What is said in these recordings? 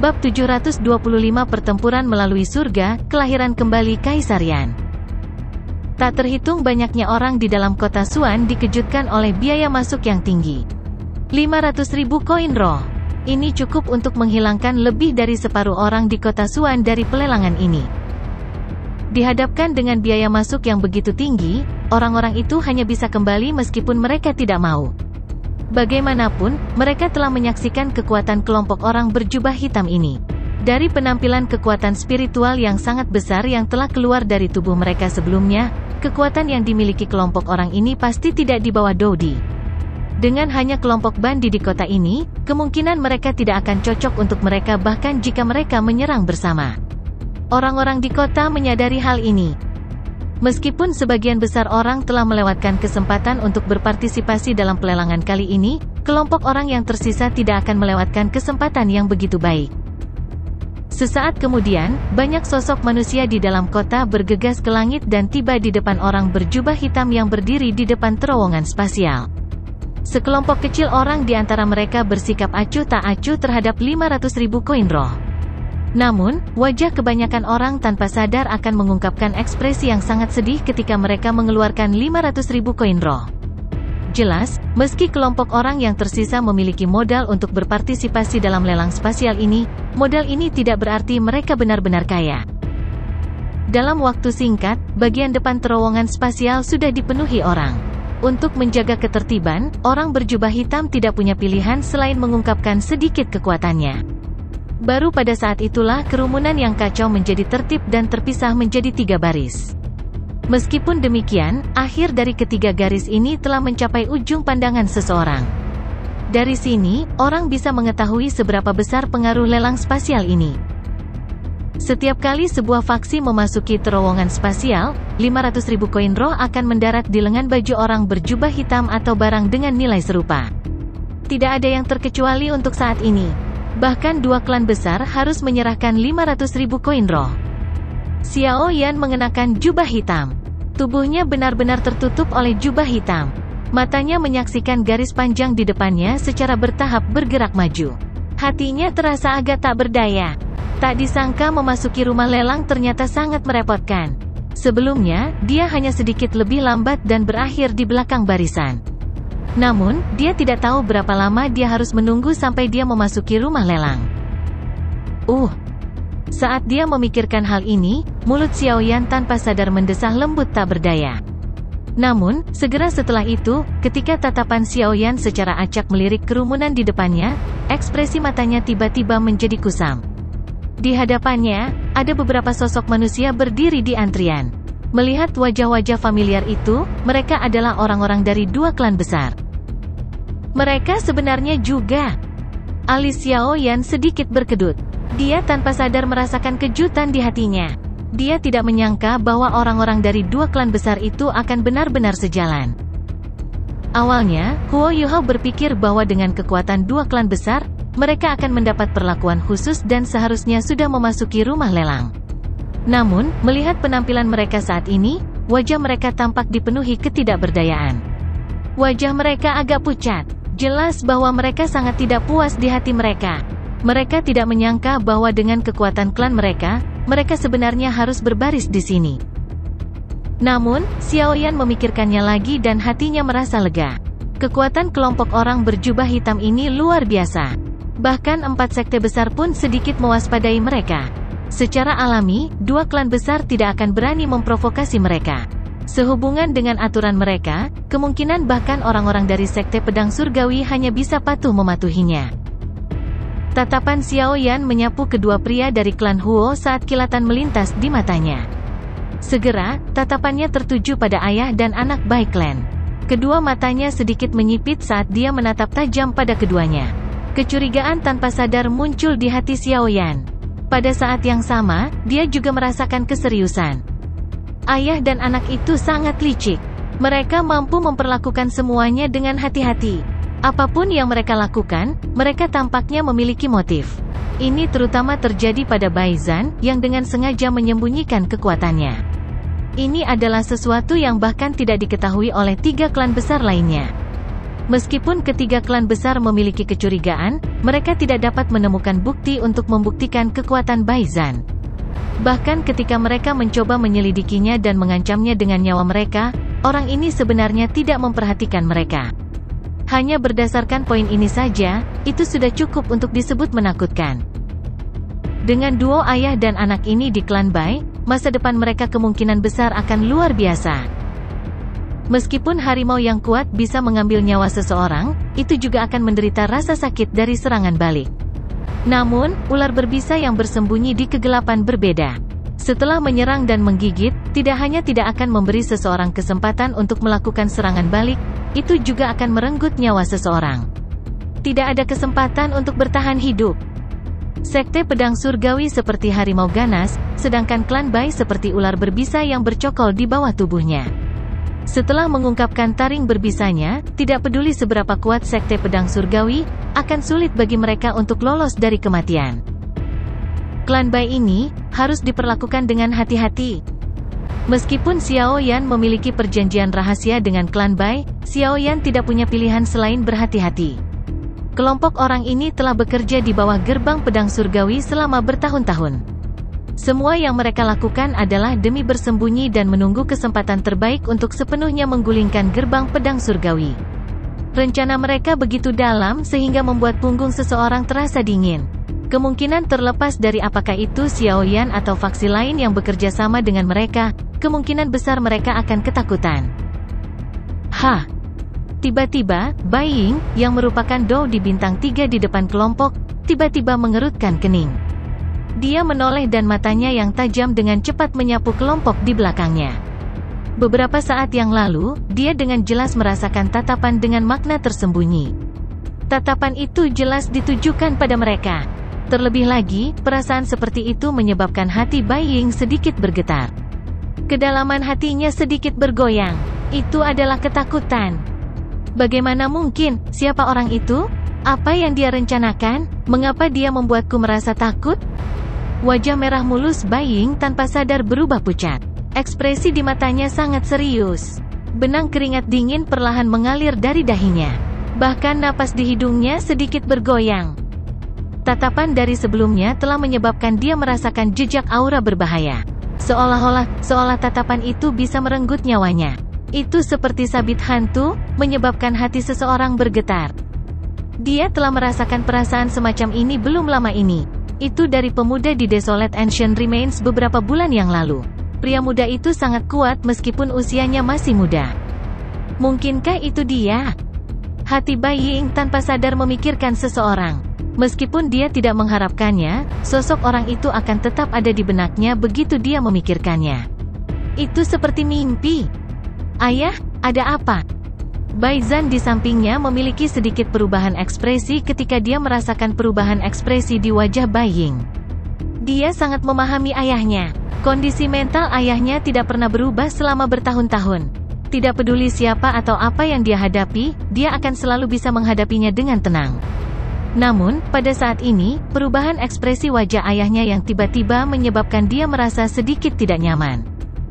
Bab 725 Pertempuran melalui surga, kelahiran kembali Kaisar Yan. Tak terhitung banyaknya orang di dalam kota Xuan dikejutkan oleh biaya masuk yang tinggi. 500.000 koin roh. Ini cukup untuk menghilangkan lebih dari separuh orang di kota Xuan dari pelelangan ini. Dihadapkan dengan biaya masuk yang begitu tinggi, orang-orang itu hanya bisa kembali meskipun mereka tidak mau. Bagaimanapun, mereka telah menyaksikan kekuatan kelompok orang berjubah hitam ini. Dari penampilan kekuatan spiritual yang sangat besar yang telah keluar dari tubuh mereka sebelumnya, kekuatan yang dimiliki kelompok orang ini pasti tidak di bawah Dodi. Dengan hanya kelompok bandi di kota ini, kemungkinan mereka tidak akan cocok untuk mereka bahkan jika mereka menyerang bersama. Orang-orang di kota menyadari hal ini. Meskipun sebagian besar orang telah melewatkan kesempatan untuk berpartisipasi dalam pelelangan kali ini, kelompok orang yang tersisa tidak akan melewatkan kesempatan yang begitu baik. Sesaat kemudian, banyak sosok manusia di dalam kota bergegas ke langit dan tiba di depan orang berjubah hitam yang berdiri di depan terowongan spasial. Sekelompok kecil orang di antara mereka bersikap acuh tak acuh terhadap 500.000 koin roh. Namun, wajah kebanyakan orang tanpa sadar akan mengungkapkan ekspresi yang sangat sedih ketika mereka mengeluarkan 500.000 koin roh. Jelas, meski kelompok orang yang tersisa memiliki modal untuk berpartisipasi dalam lelang spasial ini, modal ini tidak berarti mereka benar-benar kaya. Dalam waktu singkat, bagian depan terowongan spasial sudah dipenuhi orang. Untuk menjaga ketertiban, orang berjubah hitam tidak punya pilihan selain mengungkapkan sedikit kekuatannya. Baru pada saat itulah kerumunan yang kacau menjadi tertib dan terpisah menjadi 3 baris. Meskipun demikian, akhir dari ketiga garis ini telah mencapai ujung pandangan seseorang. Dari sini, orang bisa mengetahui seberapa besar pengaruh lelang spasial ini. Setiap kali sebuah faksi memasuki terowongan spasial, 500.000 koin roh akan mendarat di lengan baju orang berjubah hitam atau barang dengan nilai serupa. Tidak ada yang terkecuali untuk saat ini. Bahkan 2 klan besar harus menyerahkan 500.000 koin roh. Xiao Yan mengenakan jubah hitam. Tubuhnya benar-benar tertutup oleh jubah hitam. Matanya menyaksikan garis panjang di depannya secara bertahap bergerak maju. Hatinya terasa agak tak berdaya. Tak disangka memasuki rumah lelang ternyata sangat merepotkan. Sebelumnya, dia hanya sedikit lebih lambat dan berakhir di belakang barisan. Namun, dia tidak tahu berapa lama dia harus menunggu sampai dia memasuki rumah lelang. Saat dia memikirkan hal ini, mulut Xiao Yan tanpa sadar mendesah lembut tak berdaya. Namun, segera setelah itu, ketika tatapan Xiao Yan secara acak melirik kerumunan di depannya, ekspresi matanya tiba-tiba menjadi kusam. Di hadapannya, ada beberapa sosok manusia berdiri di antrian. Melihat wajah-wajah familiar itu, mereka adalah orang-orang dari 2 klan besar. Mereka sebenarnya juga. Alis Xiao Yan sedikit berkedut. Dia tanpa sadar merasakan kejutan di hatinya. Dia tidak menyangka bahwa orang-orang dari 2 klan besar itu akan benar-benar sejalan. Awalnya, Huo Yuhao berpikir bahwa dengan kekuatan 2 klan besar, mereka akan mendapat perlakuan khusus dan seharusnya sudah memasuki rumah lelang. Namun, melihat penampilan mereka saat ini, wajah mereka tampak dipenuhi ketidakberdayaan. Wajah mereka agak pucat. Jelas bahwa mereka sangat tidak puas di hati mereka. Mereka tidak menyangka bahwa dengan kekuatan klan mereka, mereka sebenarnya harus berbaris di sini. Namun, Xiao Yan memikirkannya lagi dan hatinya merasa lega. Kekuatan kelompok orang berjubah hitam ini luar biasa. Bahkan 4 sekte besar pun sedikit mewaspadai mereka. Secara alami, 2 klan besar tidak akan berani memprovokasi mereka. Sehubungan dengan aturan mereka, kemungkinan bahkan orang-orang dari sekte pedang surgawi hanya bisa patuh mematuhinya. Tatapan Xiao Yan menyapu kedua pria dari klan Huo saat kilatan melintas di matanya. Segera, tatapannya tertuju pada ayah dan anak Bai Clan. Kedua matanya sedikit menyipit saat dia menatap tajam pada keduanya. Kecurigaan tanpa sadar muncul di hati Xiao Yan. Pada saat yang sama, dia juga merasakan keseriusan. Ayah dan anak itu sangat licik. Mereka mampu memperlakukan semuanya dengan hati-hati. Apapun yang mereka lakukan, mereka tampaknya memiliki motif. Ini terutama terjadi pada Bai Zan, yang dengan sengaja menyembunyikan kekuatannya. Ini adalah sesuatu yang bahkan tidak diketahui oleh 3 klan besar lainnya. Meskipun ketiga klan besar memiliki kecurigaan, mereka tidak dapat menemukan bukti untuk membuktikan kekuatan Baizan. Bahkan ketika mereka mencoba menyelidikinya dan mengancamnya dengan nyawa mereka, orang ini sebenarnya tidak memperhatikan mereka. Hanya berdasarkan poin ini saja, itu sudah cukup untuk disebut menakutkan. Dengan duo ayah dan anak ini di klan Bai, masa depan mereka kemungkinan besar akan luar biasa. Meskipun harimau yang kuat bisa mengambil nyawa seseorang, itu juga akan menderita rasa sakit dari serangan balik. Namun, ular berbisa yang bersembunyi di kegelapan berbeda. Setelah menyerang dan menggigit, tidak hanya tidak akan memberi seseorang kesempatan untuk melakukan serangan balik, itu juga akan merenggut nyawa seseorang. Tidak ada kesempatan untuk bertahan hidup. Sekte pedang surgawi seperti harimau ganas, sedangkan klan Bai seperti ular berbisa yang bercokol di bawah tubuhnya. Setelah mengungkapkan taring berbisanya, tidak peduli seberapa kuat sekte pedang surgawi, akan sulit bagi mereka untuk lolos dari kematian. Klan Bai ini harus diperlakukan dengan hati-hati. Meskipun Xiao Yan memiliki perjanjian rahasia dengan klan Bai, Xiao Yan tidak punya pilihan selain berhati-hati. Kelompok orang ini telah bekerja di bawah gerbang pedang surgawi selama bertahun-tahun. Semua yang mereka lakukan adalah demi bersembunyi dan menunggu kesempatan terbaik untuk sepenuhnya menggulingkan gerbang pedang surgawi. Rencana mereka begitu dalam sehingga membuat punggung seseorang terasa dingin. Kemungkinan terlepas dari apakah itu Xiao Yan atau faksi lain yang bekerja sama dengan mereka, kemungkinan besar mereka akan ketakutan. Hah! Tiba-tiba, Bai Ying, yang merupakan Dou di bintang 3 di depan kelompok, tiba-tiba mengerutkan kening. Dia menoleh dan matanya yang tajam dengan cepat menyapu kelompok di belakangnya. Beberapa saat yang lalu, dia dengan jelas merasakan tatapan dengan makna tersembunyi. Tatapan itu jelas ditujukan pada mereka. Terlebih lagi, perasaan seperti itu menyebabkan hati Bai Ying sedikit bergetar. Kedalaman hatinya sedikit bergoyang. Itu adalah ketakutan. Bagaimana mungkin? Siapa orang itu? Apa yang dia rencanakan? Mengapa dia membuatku merasa takut? Wajah merah mulus Bai Ying tanpa sadar berubah pucat. Ekspresi di matanya sangat serius. Benang keringat dingin perlahan mengalir dari dahinya. Bahkan napas di hidungnya sedikit bergoyang. Tatapan dari sebelumnya telah menyebabkan dia merasakan jejak aura berbahaya. Seolah tatapan itu bisa merenggut nyawanya. Itu seperti sabit hantu, menyebabkan hati seseorang bergetar. Dia telah merasakan perasaan semacam ini belum lama ini. Itu dari pemuda di Desolate Ancient Remains beberapa bulan yang lalu. Pria muda itu sangat kuat meskipun usianya masih muda. Mungkinkah itu dia? Hati Bai Ying tanpa sadar memikirkan seseorang. Meskipun dia tidak mengharapkannya, sosok orang itu akan tetap ada di benaknya begitu dia memikirkannya. Itu seperti mimpi. Ayah, ada apa? Baizan di sampingnya memiliki sedikit perubahan ekspresi ketika dia merasakan perubahan ekspresi di wajah Bai Ying. Dia sangat memahami ayahnya. Kondisi mental ayahnya tidak pernah berubah selama bertahun-tahun. Tidak peduli siapa atau apa yang dia hadapi, dia akan selalu bisa menghadapinya dengan tenang. Namun, pada saat ini, perubahan ekspresi wajah ayahnya yang tiba-tiba menyebabkan dia merasa sedikit tidak nyaman.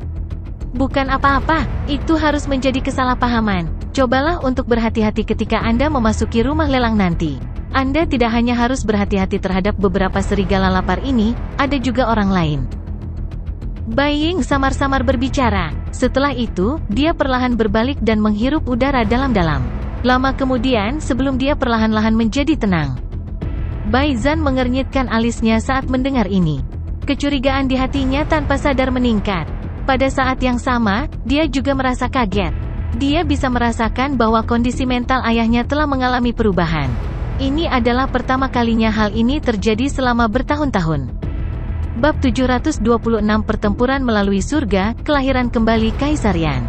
Bukan apa-apa, itu harus menjadi kesalahpahaman. Cobalah untuk berhati-hati ketika Anda memasuki rumah lelang nanti. Anda tidak hanya harus berhati-hati terhadap beberapa serigala lapar ini, ada juga orang lain. Bai Ying samar-samar berbicara. Setelah itu, dia perlahan berbalik dan menghirup udara dalam-dalam. Lama kemudian, sebelum dia perlahan-lahan menjadi tenang, Baizan mengernyitkan alisnya saat mendengar ini. Kecurigaan di hatinya tanpa sadar meningkat. Pada saat yang sama, dia juga merasa kaget. Dia bisa merasakan bahwa kondisi mental ayahnya telah mengalami perubahan. Ini adalah pertama kalinya hal ini terjadi selama bertahun-tahun. Bab 726 Pertempuran Melalui Surga, Kelahiran Kembali Kaisar Yan.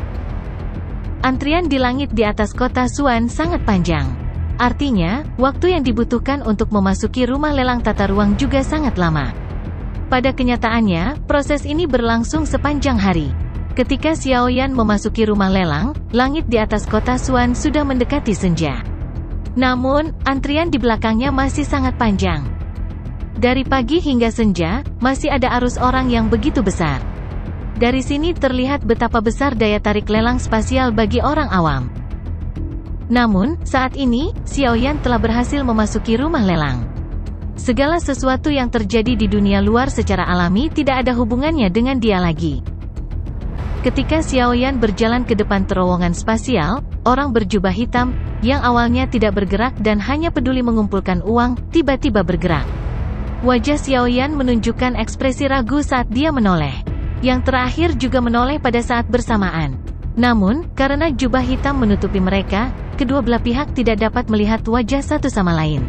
Antrian di langit di atas kota Suan sangat panjang. Artinya, waktu yang dibutuhkan untuk memasuki rumah lelang tata ruang juga sangat lama. Pada kenyataannya, proses ini berlangsung sepanjang hari. Ketika Xiao Yan memasuki rumah lelang, langit di atas kota Suan sudah mendekati senja. Namun, antrian di belakangnya masih sangat panjang. Dari pagi hingga senja, masih ada arus orang yang begitu besar. Dari sini terlihat betapa besar daya tarik lelang spasial bagi orang awam. Namun, saat ini, Xiaoyan telah berhasil memasuki rumah lelang. Segala sesuatu yang terjadi di dunia luar secara alami tidak ada hubungannya dengan dia lagi. Ketika Xiaoyan berjalan ke depan terowongan spasial, orang berjubah hitam, yang awalnya tidak bergerak dan hanya peduli mengumpulkan uang, tiba-tiba bergerak. Wajah Xiaoyan menunjukkan ekspresi ragu saat dia menoleh. Yang terakhir juga menoleh pada saat bersamaan. Namun, karena jubah hitam menutupi mereka, kedua belah pihak tidak dapat melihat wajah satu sama lain.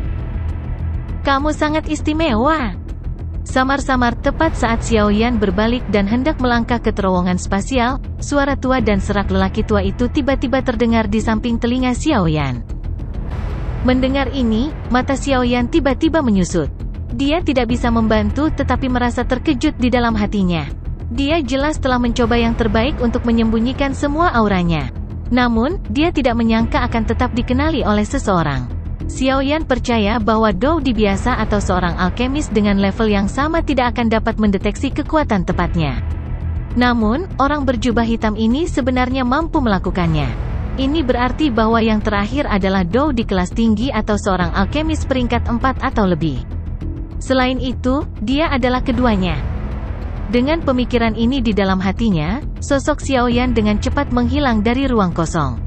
"Kamu sangat istimewa," samar-samar tepat saat Xiaoyan berbalik dan hendak melangkah ke terowongan spasial, suara tua dan serak lelaki tua itu tiba-tiba terdengar di samping telinga Xiaoyan. Mendengar ini, mata Xiaoyan tiba-tiba menyusut. Dia tidak bisa membantu tetapi merasa terkejut di dalam hatinya. Dia jelas telah mencoba yang terbaik untuk menyembunyikan semua auranya. Namun, dia tidak menyangka akan tetap dikenali oleh seseorang. Xiaoyan percaya bahwa Dou Di biasa atau seorang alkemis dengan level yang sama tidak akan dapat mendeteksi kekuatan tepatnya. Namun, orang berjubah hitam ini sebenarnya mampu melakukannya. Ini berarti bahwa yang terakhir adalah Dou Di kelas tinggi atau seorang alkemis peringkat 4 atau lebih. Selain itu, dia adalah keduanya. Dengan pemikiran ini di dalam hatinya, sosok Xiaoyan dengan cepat menghilang dari ruang kosong.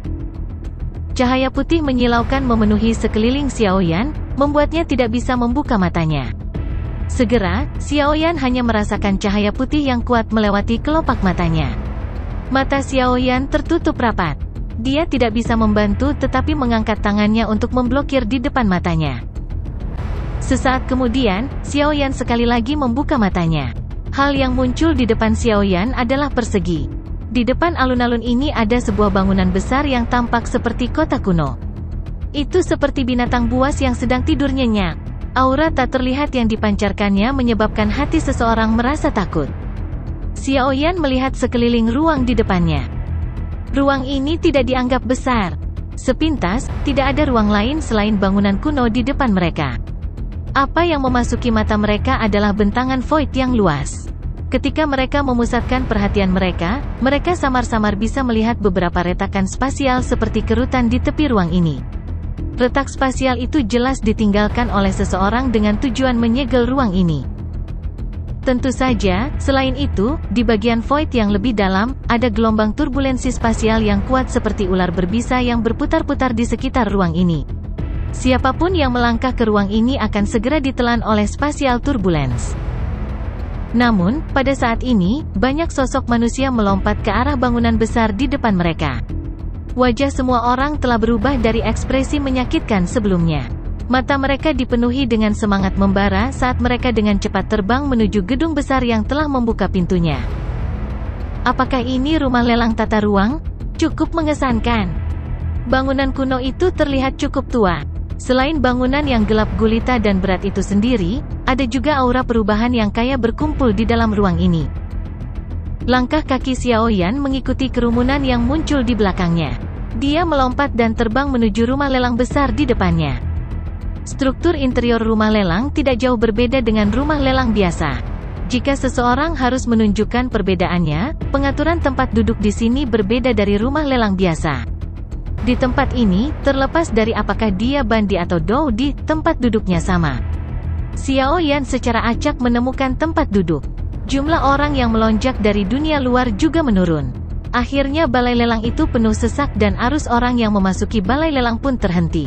Cahaya putih menyilaukan memenuhi sekeliling Xiaoyan, membuatnya tidak bisa membuka matanya. Segera, Xiaoyan hanya merasakan cahaya putih yang kuat melewati kelopak matanya. Mata Xiaoyan tertutup rapat. Dia tidak bisa membantu tetapi mengangkat tangannya untuk memblokir di depan matanya. Sesaat kemudian, Xiaoyan sekali lagi membuka matanya. Hal yang muncul di depan Xiaoyan adalah persegi. Di depan alun-alun ini ada sebuah bangunan besar yang tampak seperti kota kuno. Itu seperti binatang buas yang sedang tidur nyenyak. Aura tak terlihat yang dipancarkannya menyebabkan hati seseorang merasa takut. Xiaoyan melihat sekeliling ruang di depannya. Ruang ini tidak dianggap besar. Sepintas, tidak ada ruang lain selain bangunan kuno di depan mereka. Apa yang memasuki mata mereka adalah bentangan void yang luas. Ketika mereka memusatkan perhatian mereka, mereka samar-samar bisa melihat beberapa retakan spasial seperti kerutan di tepi ruang ini. Retak spasial itu jelas ditinggalkan oleh seseorang dengan tujuan menyegel ruang ini. Tentu saja, selain itu, di bagian void yang lebih dalam, ada gelombang turbulensi spasial yang kuat seperti ular berbisa yang berputar-putar di sekitar ruang ini. Siapapun yang melangkah ke ruang ini akan segera ditelan oleh spatial turbulence. Namun, pada saat ini, banyak sosok manusia melompat ke arah bangunan besar di depan mereka. Wajah semua orang telah berubah dari ekspresi menyakitkan sebelumnya. Mata mereka dipenuhi dengan semangat membara saat mereka dengan cepat terbang menuju gedung besar yang telah membuka pintunya. Apakah ini rumah lelang tata ruang? Cukup mengesankan. Bangunan kuno itu terlihat cukup tua. Selain bangunan yang gelap gulita dan berat itu sendiri, ada juga aura perubahan yang kaya berkumpul di dalam ruang ini. Langkah kaki Xiaoyan mengikuti kerumunan yang muncul di belakangnya. Dia melompat dan terbang menuju rumah lelang besar di depannya. Struktur interior rumah lelang tidak jauh berbeda dengan rumah lelang biasa. Jika seseorang harus menunjukkan perbedaannya, pengaturan tempat duduk di sini berbeda dari rumah lelang biasa. Di tempat ini, terlepas dari apakah dia Bandi atau Dou Di, tempat duduknya sama. Xiaoyan secara acak menemukan tempat duduk. Jumlah orang yang melonjak dari dunia luar juga menurun. Akhirnya balai lelang itu penuh sesak dan arus orang yang memasuki balai lelang pun terhenti.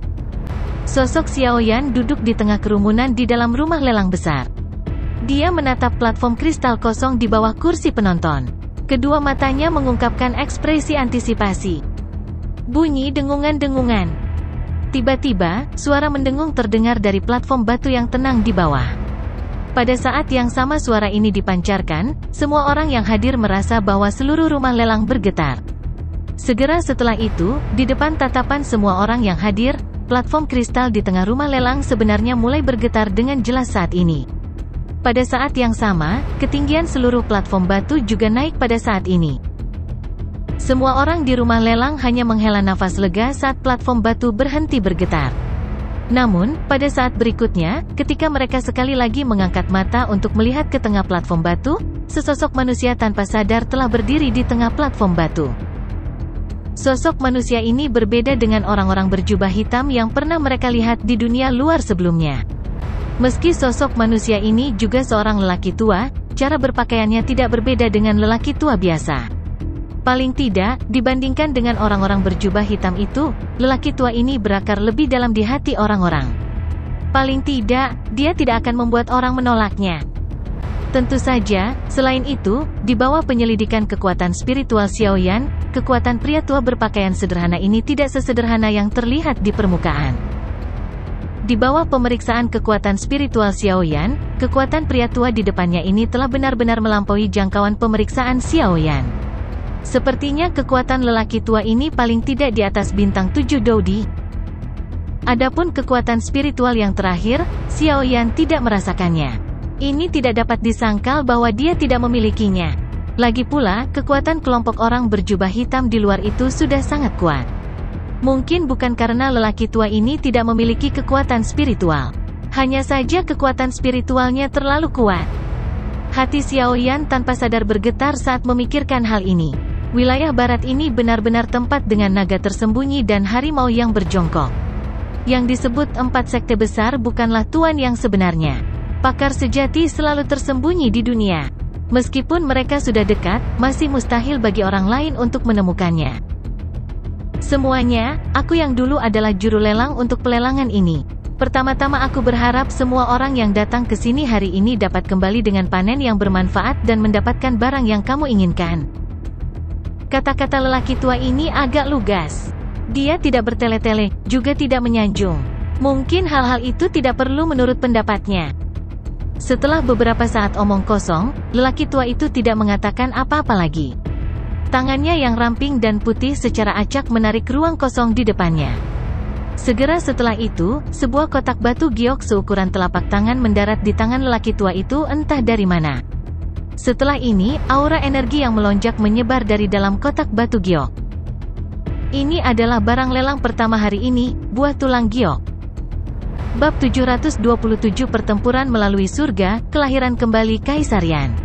Sosok Xiaoyan duduk di tengah kerumunan di dalam rumah lelang besar. Dia menatap platform kristal kosong di bawah kursi penonton. Kedua matanya mengungkapkan ekspresi antisipasi. Bunyi dengungan-dengungan. Tiba-tiba, suara mendengung terdengar dari platform batu yang tenang di bawah. Pada saat yang sama suara ini dipancarkan, semua orang yang hadir merasa bahwa seluruh rumah lelang bergetar. Segera setelah itu, di depan tatapan semua orang yang hadir, platform kristal di tengah rumah lelang sebenarnya mulai bergetar dengan jelas saat ini. Pada saat yang sama, ketinggian seluruh platform batu juga naik pada saat ini. Semua orang di rumah lelang hanya menghela nafas lega saat platform batu berhenti bergetar. Namun, pada saat berikutnya, ketika mereka sekali lagi mengangkat mata untuk melihat ke tengah platform batu, sesosok manusia tanpa sadar telah berdiri di tengah platform batu. Sosok manusia ini berbeda dengan orang-orang berjubah hitam yang pernah mereka lihat di dunia luar sebelumnya. Meski sosok manusia ini juga seorang lelaki tua, cara berpakaiannya tidak berbeda dengan lelaki tua biasa. Paling tidak, dibandingkan dengan orang-orang berjubah hitam itu, lelaki tua ini berakar lebih dalam di hati orang-orang. Paling tidak, dia tidak akan membuat orang menolaknya. Tentu saja, selain itu, di bawah penyelidikan kekuatan spiritual Xiaoyan, kekuatan pria tua berpakaian sederhana ini tidak sesederhana yang terlihat di permukaan. Di bawah pemeriksaan kekuatan spiritual Xiaoyan, kekuatan pria tua di depannya ini telah benar-benar melampaui jangkauan pemeriksaan Xiaoyan. Sepertinya kekuatan lelaki tua ini paling tidak di atas bintang 7 Doudi. Adapun kekuatan spiritual yang terakhir, Xiaoyan tidak merasakannya. Ini tidak dapat disangkal bahwa dia tidak memilikinya. Lagi pula, kekuatan kelompok orang berjubah hitam di luar itu sudah sangat kuat. Mungkin bukan karena lelaki tua ini tidak memiliki kekuatan spiritual. Hanya saja kekuatan spiritualnya terlalu kuat. Hati Xiaoyan tanpa sadar bergetar saat memikirkan hal ini. Wilayah barat ini benar-benar tempat dengan naga tersembunyi dan harimau yang berjongkok. Yang disebut 4 sekte besar bukanlah tuan yang sebenarnya. Pakar sejati selalu tersembunyi di dunia. Meskipun mereka sudah dekat, masih mustahil bagi orang lain untuk menemukannya. Semuanya, aku yang dulu adalah juru lelang untuk pelelangan ini. Pertama-tama aku berharap semua orang yang datang ke sini hari ini dapat kembali dengan panen yang bermanfaat dan mendapatkan barang yang kamu inginkan. Kata-kata lelaki tua ini agak lugas. Dia tidak bertele-tele, juga tidak menyanjung. Mungkin hal-hal itu tidak perlu menurut pendapatnya. Setelah beberapa saat omong kosong, lelaki tua itu tidak mengatakan apa-apa lagi. Tangannya yang ramping dan putih secara acak menarik ruang kosong di depannya. Segera setelah itu, sebuah kotak batu giok seukuran telapak tangan mendarat di tangan lelaki tua itu entah dari mana. Setelah ini, aura energi yang melonjak menyebar dari dalam kotak batu giok. Ini adalah barang lelang pertama hari ini, buah tulang giok. Bab 727 Pertempuran melalui surga, kelahiran kembali Kaisar Yan.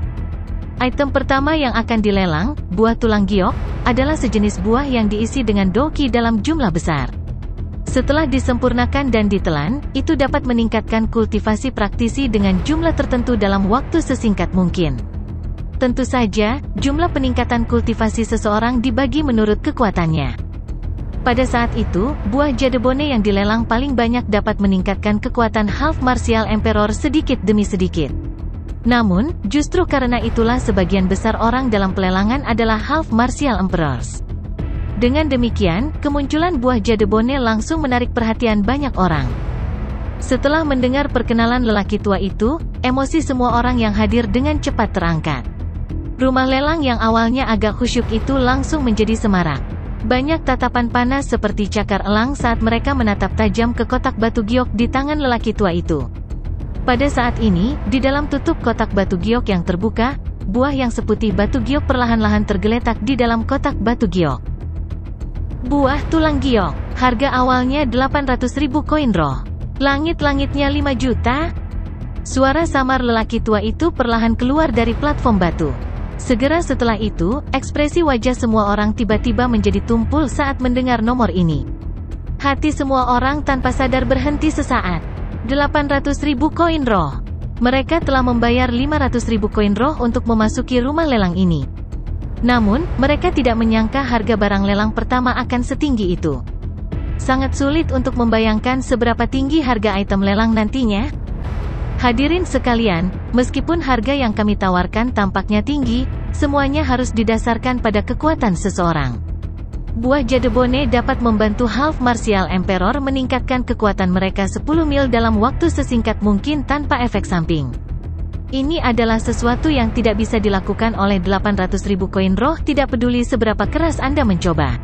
Item pertama yang akan dilelang, buah tulang giok, adalah sejenis buah yang diisi dengan doki dalam jumlah besar. Setelah disempurnakan dan ditelan, itu dapat meningkatkan kultivasi praktisi dengan jumlah tertentu dalam waktu sesingkat mungkin. Tentu saja, jumlah peningkatan kultivasi seseorang dibagi menurut kekuatannya. Pada saat itu, buah jadebone yang dilelang paling banyak dapat meningkatkan kekuatan Half Martial Emperor sedikit demi sedikit. Namun, justru karena itulah sebagian besar orang dalam pelelangan adalah Half Martial Emperors. Dengan demikian, kemunculan buah jadebone langsung menarik perhatian banyak orang. Setelah mendengar perkenalan lelaki tua itu, emosi semua orang yang hadir dengan cepat terangkat. Rumah lelang yang awalnya agak khusyuk itu langsung menjadi semarak. Banyak tatapan panas seperti cakar elang saat mereka menatap tajam ke kotak batu giok di tangan lelaki tua itu. Pada saat ini, di dalam tutup kotak batu giok yang terbuka, buah yang seputih batu giok perlahan-lahan tergeletak di dalam kotak batu giok. Buah tulang giok, harga awalnya 800.000 koin roh. Langit-langitnya 5 juta? Suara samar lelaki tua itu perlahan keluar dari platform batu. Segera setelah itu, ekspresi wajah semua orang tiba-tiba menjadi tumpul saat mendengar nomor ini. Hati semua orang tanpa sadar berhenti sesaat. 800.000 koin roh. Mereka telah membayar 500.000 koin roh untuk memasuki rumah lelang ini. Namun, mereka tidak menyangka harga barang lelang pertama akan setinggi itu. Sangat sulit untuk membayangkan seberapa tinggi harga item lelang nantinya. Hadirin sekalian, meskipun harga yang kami tawarkan tampaknya tinggi, semuanya harus didasarkan pada kekuatan seseorang. Buah jadebone dapat membantu Half Martial Emperor meningkatkan kekuatan mereka 10 mil dalam waktu sesingkat mungkin tanpa efek samping. Ini adalah sesuatu yang tidak bisa dilakukan oleh 800.000 koin roh, tidak peduli seberapa keras Anda mencoba.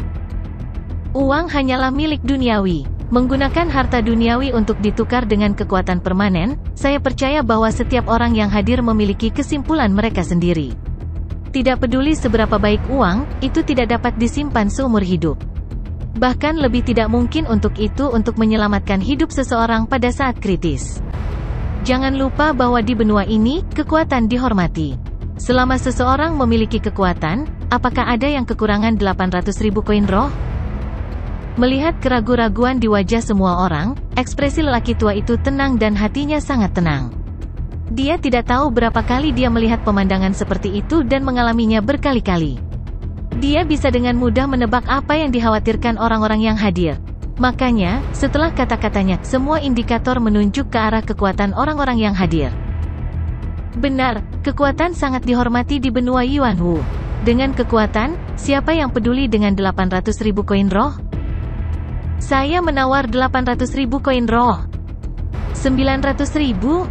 Uang hanyalah milik duniawi. Menggunakan harta duniawi untuk ditukar dengan kekuatan permanen, saya percaya bahwa setiap orang yang hadir memiliki kesimpulan mereka sendiri. Tidak peduli seberapa baik uang, itu tidak dapat disimpan seumur hidup. Bahkan lebih tidak mungkin untuk itu untuk menyelamatkan hidup seseorang pada saat kritis. Jangan lupa bahwa di benua ini, kekuatan dihormati. Selama seseorang memiliki kekuatan, Apakah ada yang kekurangan 800.000 koin roh? Melihat keraguan-raguan di wajah semua orang, ekspresi lelaki tua itu tenang dan hatinya sangat tenang. Dia tidak tahu berapa kali dia melihat pemandangan seperti itu dan mengalaminya berkali-kali. Dia bisa dengan mudah menebak apa yang dikhawatirkan orang-orang yang hadir. Makanya, setelah kata-katanya, semua indikator menunjuk ke arah kekuatan orang-orang yang hadir. Benar, kekuatan sangat dihormati di benua Yuanwu. Dengan kekuatan, siapa yang peduli dengan 800.000 koin roh? Saya menawar 800.000 koin roh. 900.000?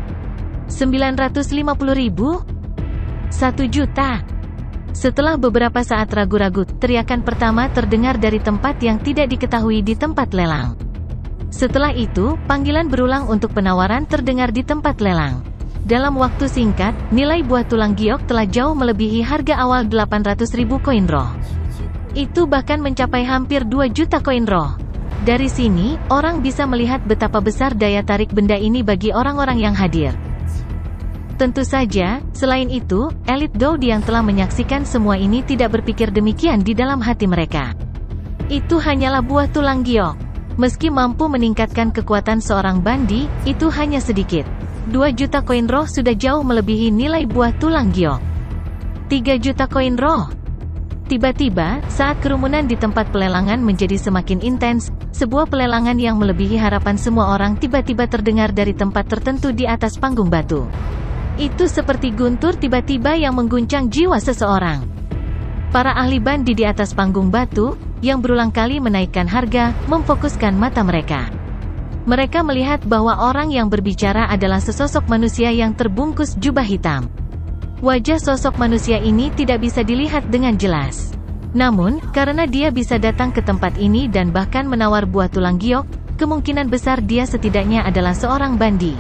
950.000? 1 juta. Setelah beberapa saat ragu-ragu, teriakan pertama terdengar dari tempat yang tidak diketahui di tempat lelang. Setelah itu, panggilan berulang untuk penawaran terdengar di tempat lelang. Dalam waktu singkat, nilai buah tulang giok telah jauh melebihi harga awal 800.000 koin roh. Itu bahkan mencapai hampir 2 juta koin roh. Dari sini, orang bisa melihat betapa besar daya tarik benda ini bagi orang-orang yang hadir. Tentu saja, selain itu, elit Dou yang telah menyaksikan semua ini tidak berpikir demikian di dalam hati mereka. Itu hanyalah buah tulang giok. Meski mampu meningkatkan kekuatan seorang bandi, itu hanya sedikit. 2 juta koin roh sudah jauh melebihi nilai buah tulang giok. 3 juta koin roh. Tiba-tiba, saat kerumunan di tempat pelelangan menjadi semakin intens, sebuah pelelangan yang melebihi harapan semua orang tiba-tiba terdengar dari tempat tertentu di atas panggung batu. Itu seperti guntur tiba-tiba yang mengguncang jiwa seseorang. Para ahli bandi di atas panggung batu, yang berulang kali menaikkan harga, memfokuskan mata mereka. Mereka melihat bahwa orang yang berbicara adalah sesosok manusia yang terbungkus jubah hitam. Wajah sosok manusia ini tidak bisa dilihat dengan jelas. Namun, karena dia bisa datang ke tempat ini dan bahkan menawar buah tulang giok, kemungkinan besar dia setidaknya adalah seorang bandi.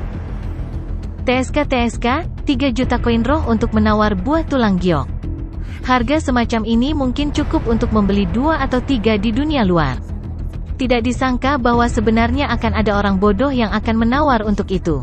TSK, 3 juta koin roh untuk menawar buah tulang giok. Harga semacam ini mungkin cukup untuk membeli 2 atau 3 di dunia luar. Tidak disangka bahwa sebenarnya akan ada orang bodoh yang akan menawar untuk itu.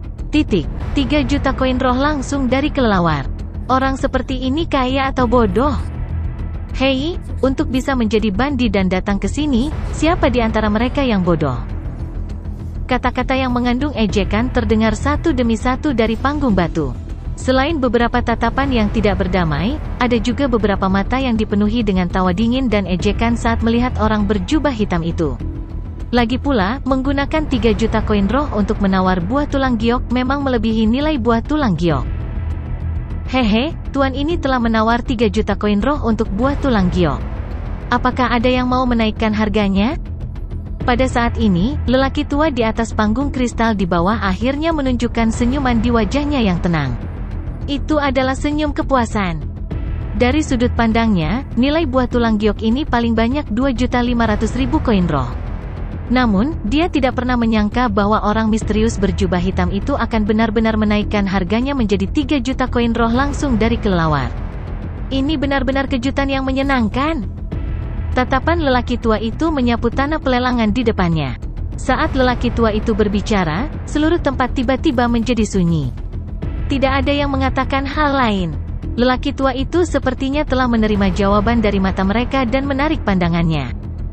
3 juta koin roh langsung dari kelelawar. Orang seperti ini kaya atau bodoh? Hei, untuk bisa menjadi bandi dan datang ke sini, siapa di antara mereka yang bodoh? Kata-kata yang mengandung ejekan terdengar satu demi satu dari panggung batu. Selain beberapa tatapan yang tidak berdamai, ada juga beberapa mata yang dipenuhi dengan tawa dingin dan ejekan saat melihat orang berjubah hitam itu. Lagi pula, menggunakan 3 juta koin roh untuk menawar buah tulang giok memang melebihi nilai buah tulang giok. Hehe, tuan ini telah menawar 3 juta koin roh untuk buah tulang giok. Apakah ada yang mau menaikkan harganya? Pada saat ini, lelaki tua di atas panggung kristal di bawah akhirnya menunjukkan senyuman di wajahnya yang tenang. Itu adalah senyum kepuasan. Dari sudut pandangnya, nilai buah tulang giok ini paling banyak 2.500.000 koin roh. Namun, dia tidak pernah menyangka bahwa orang misterius berjubah hitam itu akan benar-benar menaikkan harganya menjadi 3 juta koin roh langsung dari kelelawar. Ini benar-benar kejutan yang menyenangkan. Tatapan lelaki tua itu menyapu tanah pelelangan di depannya. Saat lelaki tua itu berbicara, seluruh tempat tiba-tiba menjadi sunyi. Tidak ada yang mengatakan hal lain. Lelaki tua itu sepertinya telah menerima jawaban dari mata mereka dan menarik pandangannya.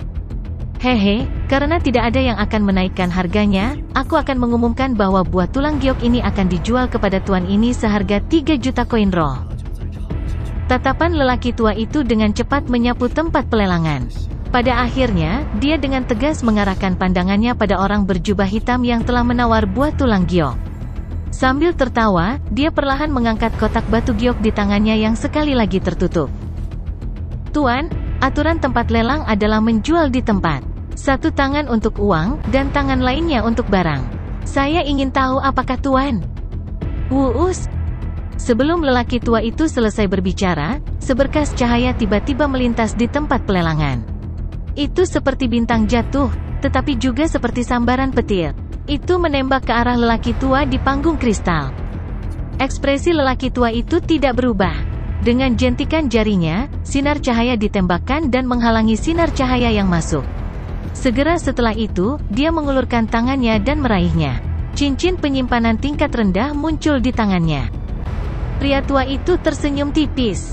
Hehe, karena tidak ada yang akan menaikkan harganya, aku akan mengumumkan bahwa buah tulang giok ini akan dijual kepada tuan ini seharga 3 juta koin roh. Tatapan lelaki tua itu dengan cepat menyapu tempat pelelangan. Pada akhirnya, dia dengan tegas mengarahkan pandangannya pada orang berjubah hitam yang telah menawar buah tulang giok. Sambil tertawa, dia perlahan mengangkat kotak batu giok di tangannya yang sekali lagi tertutup. Tuan, aturan tempat lelang adalah menjual di tempat. Satu tangan untuk uang, dan tangan lainnya untuk barang. Saya ingin tahu apakah tuan? Wuus. Sebelum lelaki tua itu selesai berbicara, seberkas cahaya tiba-tiba melintas di tempat pelelangan. Itu seperti bintang jatuh, tetapi juga seperti sambaran petir. Itu menembak ke arah lelaki tua di panggung kristal. Ekspresi lelaki tua itu tidak berubah. Dengan jentikan jarinya, sinar cahaya ditembakkan dan menghalangi sinar cahaya yang masuk. Segera setelah itu, dia mengulurkan tangannya dan meraihnya. Cincin penyimpanan tingkat rendah muncul di tangannya. Pria tua itu tersenyum tipis.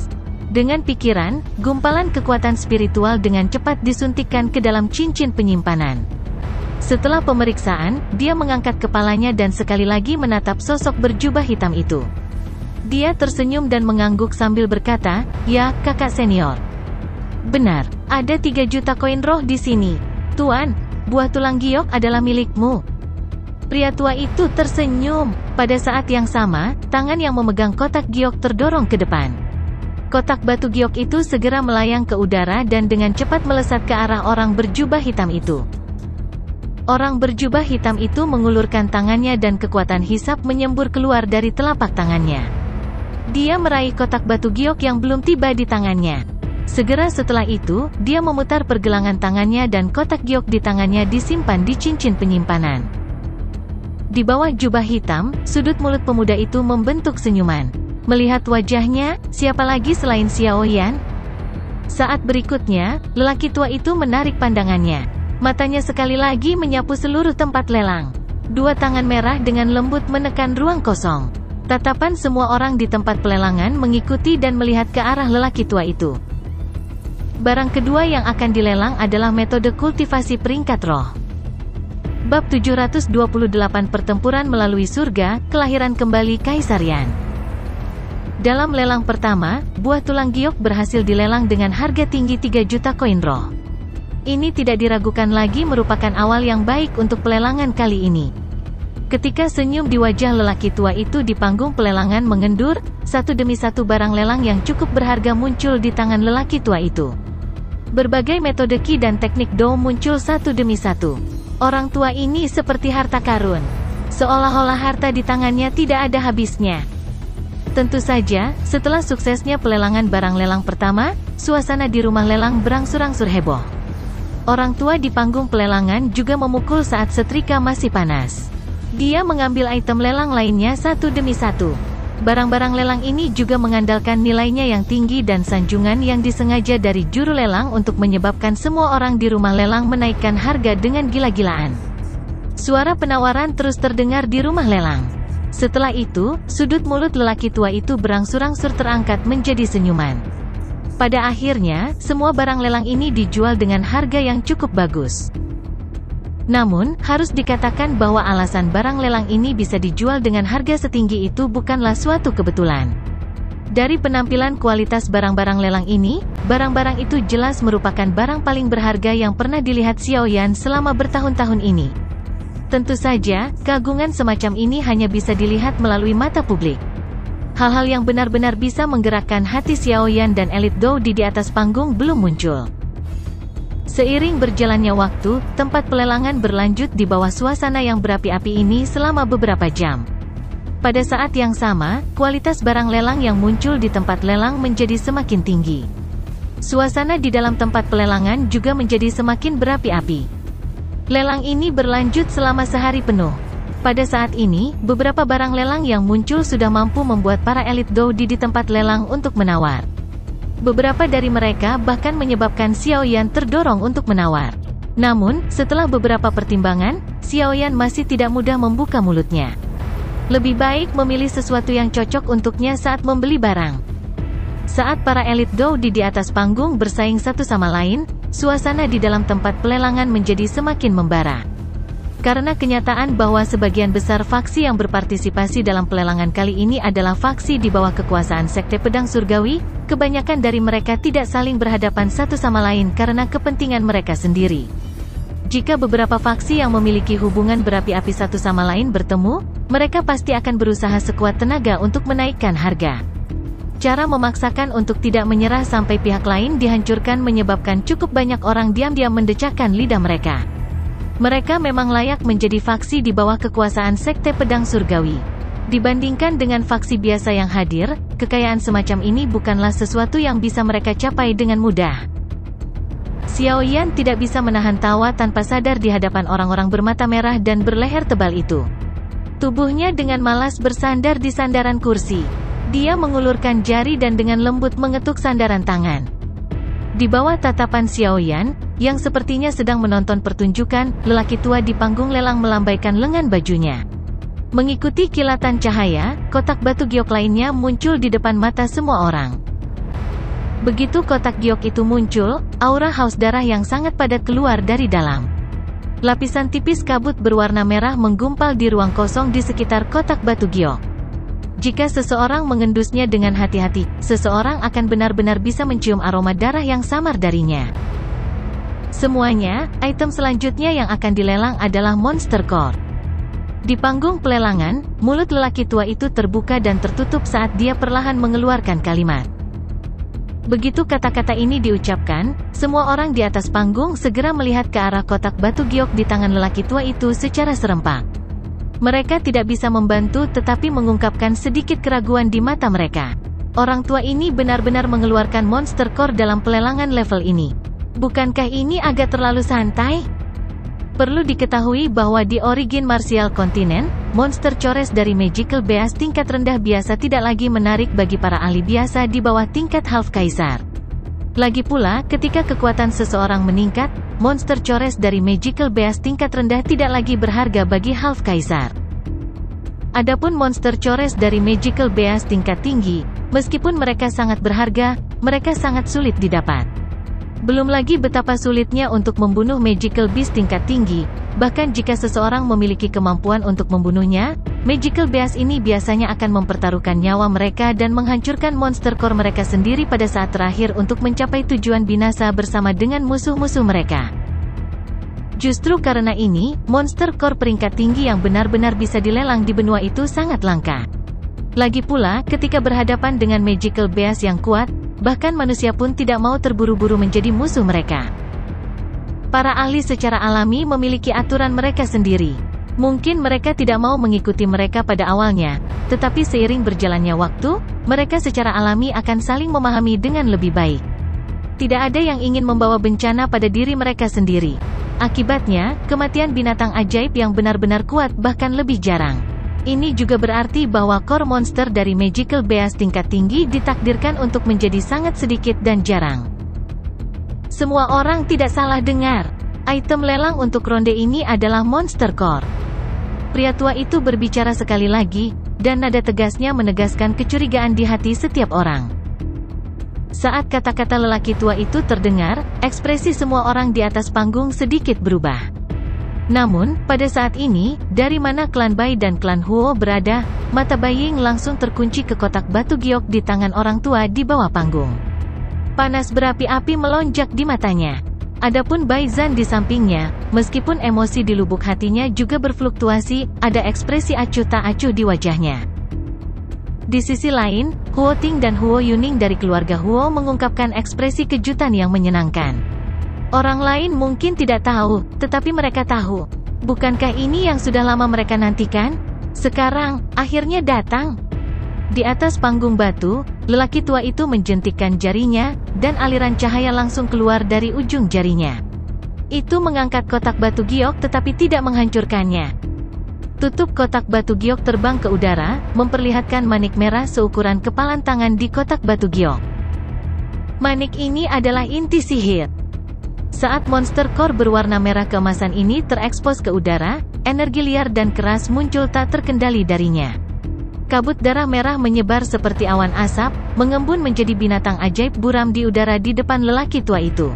Dengan pikiran, gumpalan kekuatan spiritual dengan cepat disuntikkan ke dalam cincin penyimpanan. Setelah pemeriksaan, dia mengangkat kepalanya dan sekali lagi menatap sosok berjubah hitam itu. Dia tersenyum dan mengangguk sambil berkata, "Ya, kakak senior. Benar, ada 3 juta koin roh di sini. Tuan, buah tulang giok adalah milikmu." Pria tua itu tersenyum. Pada saat yang sama, tangan yang memegang kotak giok terdorong ke depan. Kotak batu giok itu segera melayang ke udara dan dengan cepat melesat ke arah orang berjubah hitam itu. Orang berjubah hitam itu mengulurkan tangannya dan kekuatan hisap menyembur keluar dari telapak tangannya. Dia meraih kotak batu giok yang belum tiba di tangannya. Segera setelah itu, dia memutar pergelangan tangannya dan kotak giok di tangannya disimpan di cincin penyimpanan. Di bawah jubah hitam, sudut mulut pemuda itu membentuk senyuman. Melihat wajahnya, siapa lagi selain Xiao Yan? Saat berikutnya, lelaki tua itu menarik pandangannya. Matanya sekali lagi menyapu seluruh tempat lelang. 2 tangan merah dengan lembut menekan ruang kosong. Tatapan semua orang di tempat pelelangan mengikuti dan melihat ke arah lelaki tua itu. Barang kedua yang akan dilelang adalah metode kultivasi peringkat roh. Bab 728 Pertempuran melalui surga, kelahiran kembali Kaisar Yan. Dalam lelang pertama, buah tulang giok berhasil dilelang dengan harga tinggi 3 juta koin roh. Ini tidak diragukan lagi merupakan awal yang baik untuk pelelangan kali ini. Ketika senyum di wajah lelaki tua itu di panggung pelelangan mengendur, satu demi satu barang lelang yang cukup berharga muncul di tangan lelaki tua itu. Berbagai metode ki dan teknik do muncul satu demi satu. Orang tua ini seperti harta karun. Seolah-olah harta di tangannya tidak ada habisnya. Tentu saja, setelah suksesnya pelelangan barang lelang pertama, suasana di rumah lelang berangsur-angsur heboh. Orang tua di panggung pelelangan juga memukul saat setrika masih panas. Dia mengambil item lelang lainnya satu demi satu. Barang-barang lelang ini juga mengandalkan nilainya yang tinggi dan sanjungan yang disengaja dari juru lelang untuk menyebabkan semua orang di rumah lelang menaikkan harga dengan gila-gilaan. Suara penawaran terus terdengar di rumah lelang. Setelah itu, sudut mulut lelaki tua itu berangsur-angsur terangkat menjadi senyuman. Pada akhirnya, semua barang lelang ini dijual dengan harga yang cukup bagus. Namun, harus dikatakan bahwa alasan barang lelang ini bisa dijual dengan harga setinggi itu bukanlah suatu kebetulan. Dari penampilan kualitas barang-barang lelang ini, barang-barang itu jelas merupakan barang paling berharga yang pernah dilihat Xiao Yan selama bertahun-tahun ini. Tentu saja, keagungan semacam ini hanya bisa dilihat melalui mata publik. Hal-hal yang benar-benar bisa menggerakkan hati Xiao Yan dan elit Dou di atas panggung belum muncul. Seiring berjalannya waktu, tempat pelelangan berlanjut di bawah suasana yang berapi-api ini selama beberapa jam. Pada saat yang sama, kualitas barang lelang yang muncul di tempat lelang menjadi semakin tinggi. Suasana di dalam tempat pelelangan juga menjadi semakin berapi-api. Lelang ini berlanjut selama sehari penuh. Pada saat ini, beberapa barang lelang yang muncul sudah mampu membuat para elit Dou di tempat lelang untuk menawar. Beberapa dari mereka bahkan menyebabkan Xiao Yan terdorong untuk menawar. Namun, setelah beberapa pertimbangan, Xiao Yan masih tidak mudah membuka mulutnya. Lebih baik memilih sesuatu yang cocok untuknya saat membeli barang. Saat para elit Dou di atas panggung bersaing satu sama lain, suasana di dalam tempat pelelangan menjadi semakin membara. Karena kenyataan bahwa sebagian besar faksi yang berpartisipasi dalam pelelangan kali ini adalah faksi di bawah kekuasaan Sekte Pedang Surgawi, kebanyakan dari mereka tidak saling berhadapan satu sama lain karena kepentingan mereka sendiri. Jika beberapa faksi yang memiliki hubungan berapi-api satu sama lain bertemu, mereka pasti akan berusaha sekuat tenaga untuk menaikkan harga. Cara memaksakan untuk tidak menyerah sampai pihak lain dihancurkan menyebabkan cukup banyak orang diam-diam mendecakkan lidah mereka. Mereka memang layak menjadi faksi di bawah kekuasaan Sekte Pedang Surgawi. Dibandingkan dengan faksi biasa yang hadir, kekayaan semacam ini bukanlah sesuatu yang bisa mereka capai dengan mudah. Xiao Yan tidak bisa menahan tawa tanpa sadar di hadapan orang-orang bermata merah dan berleher tebal itu. Tubuhnya dengan malas bersandar di sandaran kursi. Dia mengulurkan jari dan dengan lembut mengetuk sandaran tangan. Di bawah tatapan Xiao Yan, yang sepertinya sedang menonton pertunjukan, lelaki tua di panggung lelang melambaikan lengan bajunya. Mengikuti kilatan cahaya, kotak batu giok lainnya muncul di depan mata semua orang. Begitu kotak giok itu muncul, aura haus darah yang sangat padat keluar dari dalam. Lapisan tipis kabut berwarna merah menggumpal di ruang kosong di sekitar kotak batu giok. Jika seseorang mengendusnya dengan hati-hati, seseorang akan benar-benar bisa mencium aroma darah yang samar darinya. Semuanya, item selanjutnya yang akan dilelang adalah Monster Core. Di panggung pelelangan, mulut lelaki tua itu terbuka dan tertutup saat dia perlahan mengeluarkan kalimat. Begitu kata-kata ini diucapkan, semua orang di atas panggung segera melihat ke arah kotak batu giok di tangan lelaki tua itu secara serempak. Mereka tidak bisa membantu tetapi mengungkapkan sedikit keraguan di mata mereka. Orang tua ini benar-benar mengeluarkan Monster Core dalam pelelangan level ini. Bukankah ini agak terlalu santai? Perlu diketahui bahwa di Origin Martial Continent, monster cores dari Magical Beast tingkat rendah biasa tidak lagi menarik bagi para ahli biasa di bawah tingkat Half Kaisar. Lagi pula, ketika kekuatan seseorang meningkat, monster cores dari Magical Beast tingkat rendah tidak lagi berharga bagi Half Kaisar. Adapun monster cores dari Magical Beast tingkat tinggi, meskipun mereka sangat berharga, mereka sangat sulit didapat. Belum lagi betapa sulitnya untuk membunuh Magical Beast tingkat tinggi, bahkan jika seseorang memiliki kemampuan untuk membunuhnya, Magical Beast ini biasanya akan mempertaruhkan nyawa mereka dan menghancurkan Monster Core mereka sendiri pada saat terakhir untuk mencapai tujuan binasa bersama dengan musuh-musuh mereka. Justru karena ini, Monster Core peringkat tinggi yang benar-benar bisa dilelang di benua itu sangat langka. Lagi pula, ketika berhadapan dengan Magical Beast yang kuat, bahkan manusia pun tidak mau terburu-buru menjadi musuh mereka. Para ahli secara alami memiliki aturan mereka sendiri. Mungkin mereka tidak mau mengikuti mereka pada awalnya, tetapi seiring berjalannya waktu, mereka secara alami akan saling memahami dengan lebih baik. Tidak ada yang ingin membawa bencana pada diri mereka sendiri. Akibatnya, kematian binatang ajaib yang benar-benar kuat bahkan lebih jarang. Ini juga berarti bahwa core monster dari Magical Beast tingkat tinggi ditakdirkan untuk menjadi sangat sedikit dan jarang. Semua orang tidak salah dengar. Item lelang untuk ronde ini adalah Monster Core. Pria tua itu berbicara sekali lagi, dan nada tegasnya menegaskan kecurigaan di hati setiap orang. Saat kata-kata lelaki tua itu terdengar, ekspresi semua orang di atas panggung sedikit berubah. Namun, pada saat ini, dari mana klan Bai dan klan Huo berada, mata Bai Ying langsung terkunci ke kotak batu giok di tangan orang tua di bawah panggung. Panas berapi-api melonjak di matanya. Adapun Bai Zan di sampingnya, meskipun emosi di lubuk hatinya juga berfluktuasi, ada ekspresi acuh tak acuh di wajahnya. Di sisi lain, Huo Ting dan Huo Yuning dari keluarga Huo mengungkapkan ekspresi kejutan yang menyenangkan. Orang lain mungkin tidak tahu, tetapi mereka tahu. Bukankah ini yang sudah lama mereka nantikan? Sekarang, akhirnya datang. Di atas panggung batu, lelaki tua itu menjentikkan jarinya, dan aliran cahaya langsung keluar dari ujung jarinya. Itu mengangkat kotak batu giok tetapi tidak menghancurkannya. Tutup kotak batu giok terbang ke udara, memperlihatkan manik merah seukuran kepalan tangan di kotak batu giok. Manik ini adalah inti sihir. Saat Monster Core berwarna merah keemasan ini terekspos ke udara, energi liar dan keras muncul tak terkendali darinya. Kabut darah merah menyebar seperti awan asap, mengembun menjadi binatang ajaib buram di udara di depan lelaki tua itu.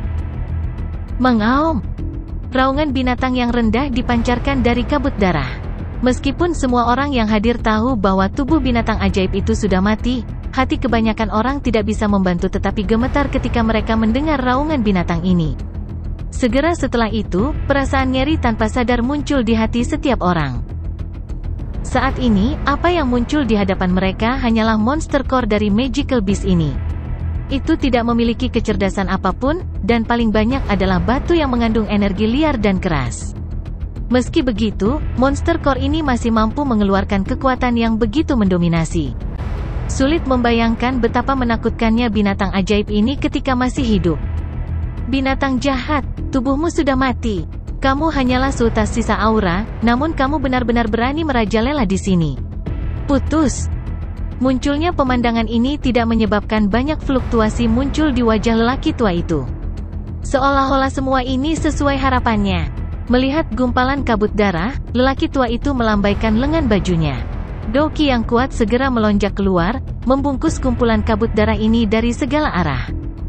Mengaum. Raungan binatang yang rendah dipancarkan dari kabut darah. Meskipun semua orang yang hadir tahu bahwa tubuh binatang ajaib itu sudah mati, hati kebanyakan orang tidak bisa membantu tetapi gemetar ketika mereka mendengar raungan binatang ini. Segera setelah itu, perasaan nyeri tanpa sadar muncul di hati setiap orang. Saat ini, apa yang muncul di hadapan mereka hanyalah Monster Core dari Magical Beast ini. Itu tidak memiliki kecerdasan apapun, dan paling banyak adalah batu yang mengandung energi liar dan keras. Meski begitu, Monster Core ini masih mampu mengeluarkan kekuatan yang begitu mendominasi. Sulit membayangkan betapa menakutkannya binatang ajaib ini ketika masih hidup. Binatang jahat, tubuhmu sudah mati. Kamu hanyalah seutas sisa aura, namun kamu benar-benar berani merajalela di sini. Putus. Munculnya pemandangan ini tidak menyebabkan banyak fluktuasi muncul di wajah lelaki tua itu. Seolah-olah semua ini sesuai harapannya. Melihat gumpalan kabut darah, lelaki tua itu melambaikan lengan bajunya. Doki yang kuat segera melonjak keluar, membungkus kumpulan kabut darah ini dari segala arah.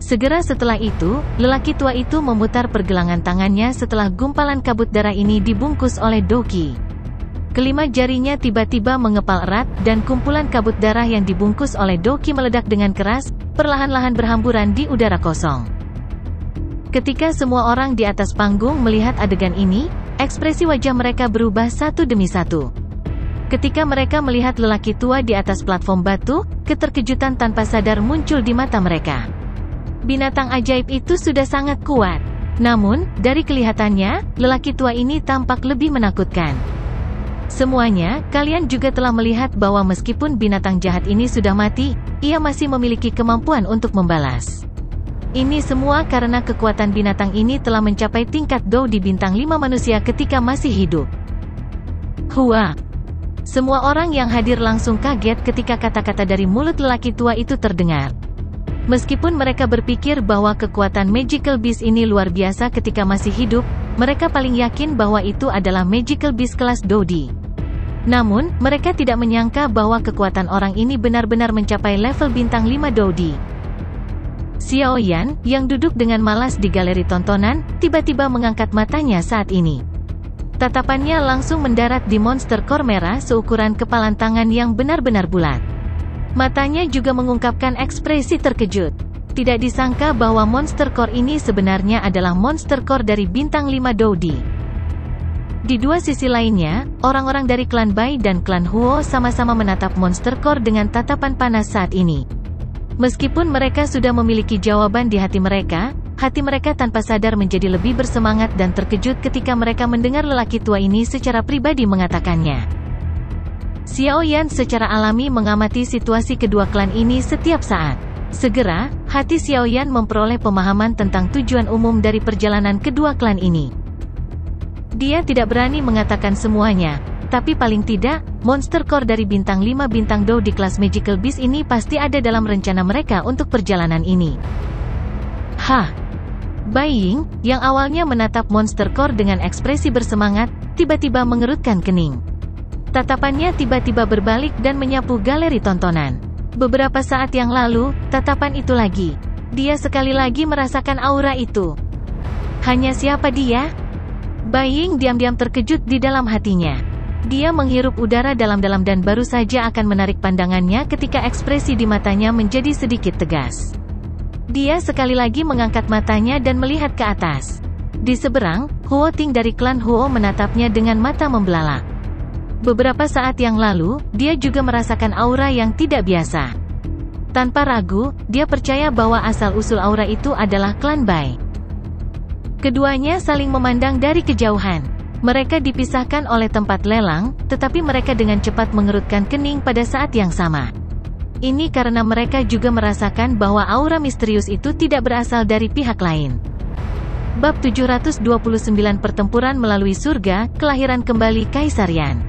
Segera setelah itu, lelaki tua itu memutar pergelangan tangannya setelah gumpalan kabut darah ini dibungkus oleh Doki. Kelima jarinya tiba-tiba mengepal erat, dan kumpulan kabut darah yang dibungkus oleh Doki meledak dengan keras, perlahan-lahan berhamburan di udara kosong. Ketika semua orang di atas panggung melihat adegan ini, ekspresi wajah mereka berubah satu demi satu. Ketika mereka melihat lelaki tua di atas platform batu, keterkejutan tanpa sadar muncul di mata mereka. Binatang ajaib itu sudah sangat kuat. Namun, dari kelihatannya, lelaki tua ini tampak lebih menakutkan. Semuanya, kalian juga telah melihat bahwa meskipun binatang jahat ini sudah mati, ia masih memiliki kemampuan untuk membalas. Ini semua karena kekuatan binatang ini telah mencapai tingkat Dou di bintang 5 manusia ketika masih hidup. Hua! Semua orang yang hadir langsung kaget ketika kata-kata dari mulut lelaki tua itu terdengar. Meskipun mereka berpikir bahwa kekuatan Magical Beast ini luar biasa ketika masih hidup, mereka paling yakin bahwa itu adalah Magical Beast kelas Dodi. Namun, mereka tidak menyangka bahwa kekuatan orang ini benar-benar mencapai level bintang 5 Dodi. Xiao Yan, yang duduk dengan malas di galeri tontonan, tiba-tiba mengangkat matanya saat ini. Tatapannya langsung mendarat di monster core merah seukuran kepalan tangan yang benar-benar bulat. Matanya juga mengungkapkan ekspresi terkejut. Tidak disangka bahwa monster core ini sebenarnya adalah monster core dari bintang 5 Dodi. Di dua sisi lainnya, orang-orang dari klan Bai dan klan Huo sama-sama menatap monster core dengan tatapan panas saat ini. Meskipun mereka sudah memiliki jawaban di hati mereka tanpa sadar menjadi lebih bersemangat dan terkejut ketika mereka mendengar lelaki tua ini secara pribadi mengatakannya. Xiao Yan secara alami mengamati situasi kedua klan ini setiap saat. Segera, hati Xiao Yan memperoleh pemahaman tentang tujuan umum dari perjalanan kedua klan ini. Dia tidak berani mengatakan semuanya, tapi paling tidak, monster core dari bintang 5 bintang Dou di kelas Magical Beast ini pasti ada dalam rencana mereka untuk perjalanan ini. Bai Ying, yang awalnya menatap monster core dengan ekspresi bersemangat, tiba-tiba mengerutkan kening. Tatapannya tiba-tiba berbalik dan menyapu galeri tontonan. Beberapa saat yang lalu, tatapan itu lagi. Dia sekali lagi merasakan aura itu. Hanya siapa dia? Bai Ying diam-diam terkejut di dalam hatinya. Dia menghirup udara dalam-dalam dan baru saja akan menarik pandangannya ketika ekspresi di matanya menjadi sedikit tegas. Dia sekali lagi mengangkat matanya dan melihat ke atas. Di seberang, Huo Ting dari klan Huo menatapnya dengan mata membelalak. Beberapa saat yang lalu, dia juga merasakan aura yang tidak biasa. Tanpa ragu, dia percaya bahwa asal-usul aura itu adalah klan Bai. Keduanya saling memandang dari kejauhan. Mereka dipisahkan oleh tempat lelang, tetapi mereka dengan cepat mengerutkan kening pada saat yang sama. Ini karena mereka juga merasakan bahwa aura misterius itu tidak berasal dari pihak lain. Bab 729 Pertempuran melalui surga, kelahiran kembali Kaisar Yan.